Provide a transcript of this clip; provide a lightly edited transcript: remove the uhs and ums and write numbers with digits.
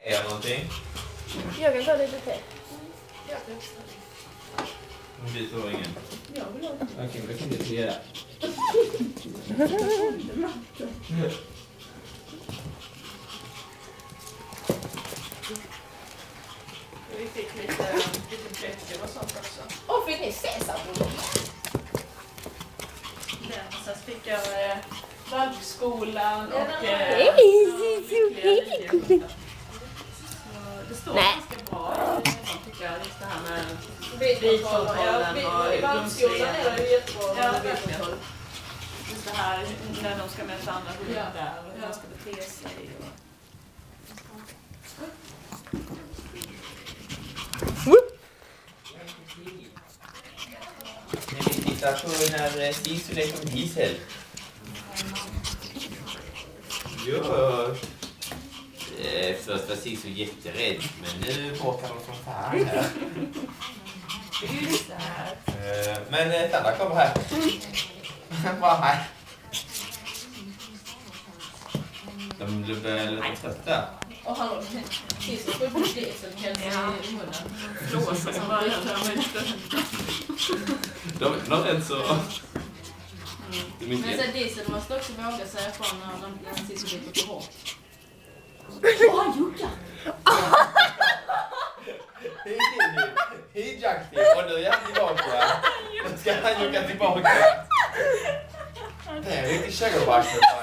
Är det någonting? Jag kan ta lite te. Vi får ingen. Jag vill ha det. Okej, då kan du inte göra. Vi fick lite böcker och sånt också. Och fick ni sesambröd? Sen fick jag Valpskolan och... Hej, det står ganska bra, tycker jag, just det här med bilkontrollen och Valpskolan är det ju jättebra. Ja, verkligen. Just det här när de ska möta andra hundar och hur de ska bete sig. Vi tittar på när Sisu leker med Gisel. Jo. Först var Sisu jätterädd, men nu bråkar de som fan här. Men Sandra kommer här. Bara här. De börjar lite trötta. Och han Sisu får bort Diesel helt i munnen. Flåsa som bara gör De är inte så... Men så Diesel måste också våga säga ifrån när han Sisu lite för hårt. Åh, han juckar! Hej Jackty, och nu är han tillbaka. Nu ska han jucka tillbaka. Det är riktigt käggerbarslet.